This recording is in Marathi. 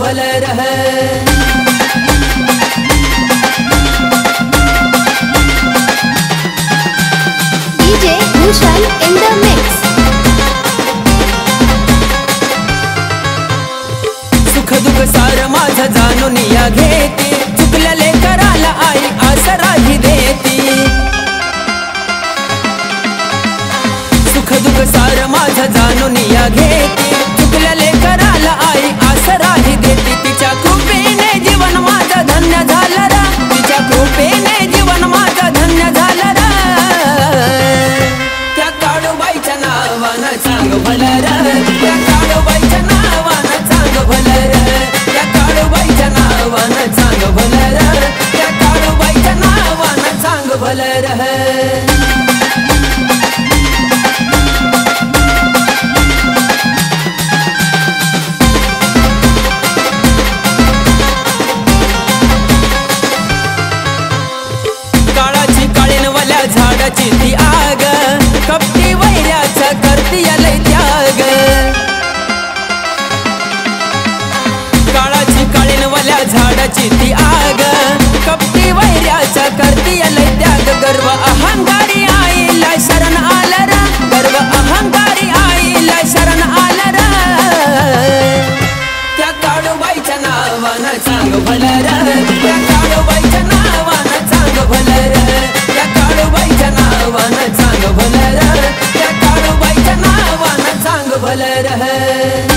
भल रह। DJ Bhushan in the mix. सुख दुख सार माझं जाणून या घेती, चुकलेले कराला आई आसराही देती। सुख दुख सार माझं जाणून या घेती, चुकलेले कराला आई आसराही देती। तिच्या कृपेने जीवन माझं धन्य झालं रा, तिच्या कृपेने जीवन माझं धन्य झालं रा। त्या काळूबाईच्या नावानं चांग भल रा, त्या काळूबाईच्या नावानं चांग भल रा, त्या काळूबाईच्या नावानं चांग भल रा, त्या काळूबाईच्या नावानं चांग भल रा। झाडाची ती आग, कपटी वैऱ्याचा करती लय त्याग। काळाची काळीनवाल्या झाडाची ती आग, कपटी वैऱ्याचा करती लय त्याग। गर्व अहंकारी आईला शरण आला रा, गर्व अहंकारी आईला शरण आला रा। त्या काळूबाईच्या नावानं चांग भल रा, त्या काळूबाईच्या नावानं चांग भल रा, त्या काळूबाईच्या नावानं चांग भल रा, त्या काळूबाईच्या नावानं चांग भल रा।